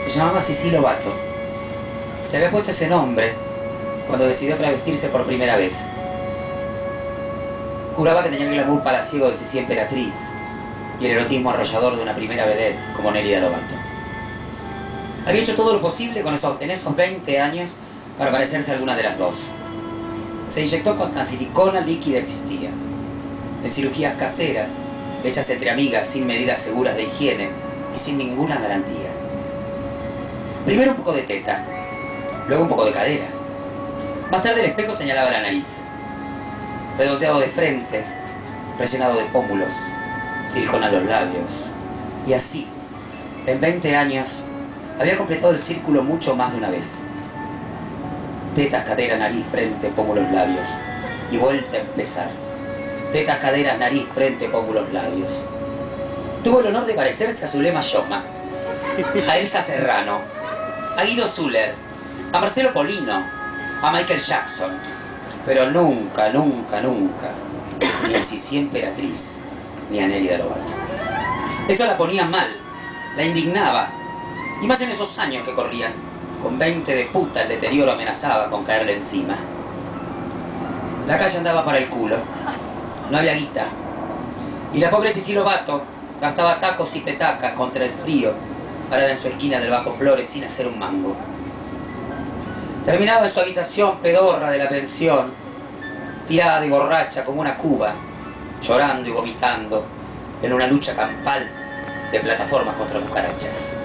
Se llamaba Sissi Lovato. Se había puesto ese nombre cuando decidió travestirse por primera vez. Juraba que tenía el glamour palaciego de Sissi emperatriz y el erotismo arrollador de una primera vedette como Nélida Lovato. Había hecho todo lo posible en esos 20 años para parecerse a alguna de las dos. Se inyectó cuanta silicona líquida existía, en cirugías caseras, hechas entre amigas sin medidas seguras de higiene y sin ninguna garantía. Primero un poco de teta, luego un poco de cadera. Más tarde el espejo señalaba la nariz, redondeado de frente, rellenado de pómulos, silicona en los labios. Y así, en 20 años, había completado el círculo mucho más de una vez. Tetas, cadera, nariz, frente, pómulos, labios. Y vuelta a empezar. Tetas, caderas, nariz, frente, pómulos, labios. Tuvo el honor de parecerse a Zulema Yoma, a Elsa Serrano, a Guido Zuller, a Marcelo Polino, a Michael Jackson. Pero nunca, nunca, nunca, ni a Sissi emperatriz, ni a Nélida Lovato. Eso la ponía mal, la indignaba. Y más en esos años que corrían. Con 20 de puta el deterioro amenazaba con caerle encima. La calle andaba para el culo. No había guita. Y la pobre Sissi Lovato gastaba tacos y petacas contra el frío, parada en su esquina del Bajo Flores sin hacer un mango. Terminaba en su habitación pedorra de la pensión, tirada y borracha como una cuba, llorando y vomitando en una lucha campal de plataformas contra cucarachas.